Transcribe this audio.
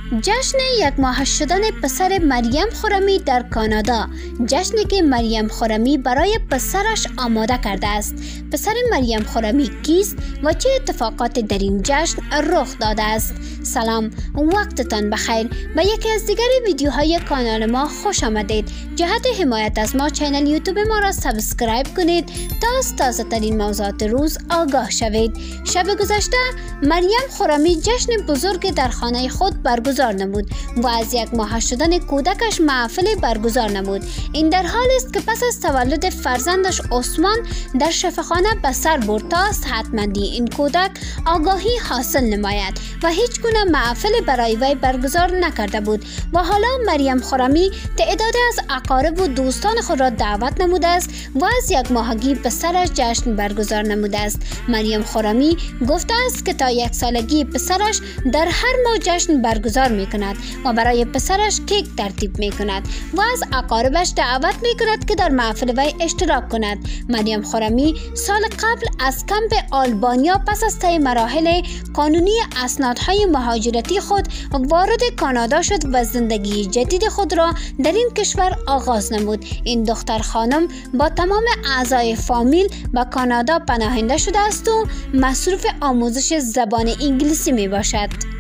جشن یک ماه شدن پسر مریم خرمی در کانادا. جشنی که مریم خرمی برای پسرش آماده کرده است. پسر مریم خرمی کیست و چه اتفاقاتی در این جشن رخ داده است؟ سلام، وقتتان بخیر. به یکی از دیگر ویدیوهای کانال ما خوش آمدید. جهت حمایت از ما چینل یوتیوب ما را سابسکرایب کنید تا از تازه ترین موضوعات روز آگاه شوید. شب گذشته مریم خرمی جشن بزرگ در خانه خود برگزار نمود و از یک ماه شدن کودکش محفل برگزار نمود. این در حالی است که پس از تولد فرزندش عثمان در شفاخانه به سر برد تا صحتمندی این کودک آگاهی حاصل نماید و هیچ گونه محفل برای وی برگزار نکرده بود و حالا مریم خرمی تعدادی از اقارب و دوستان خود را دعوت نموده است و از یک ماهگی پسرش جشن برگزار نموده است. مریم خرمی گفته است که تا یک سالگی پسرش در هر ماه جشن برگزار می کند و برای پسرش کیک ترتیب می کند و از اقاربش دعوت می کند که در محفل وی اشتراک کند. مریم خرمی سال قبل از کمپ آلبانیا پس از طی مراحل قانونی اسنادهای مهاجرتی خود وارد کانادا شد و زندگی جدید خود را در این کشور آغاز نمود. این دختر خانم با تمام اعضای فامیل به کانادا پناهنده شده است و مصروف آموزش زبان انگلیسی می باشد.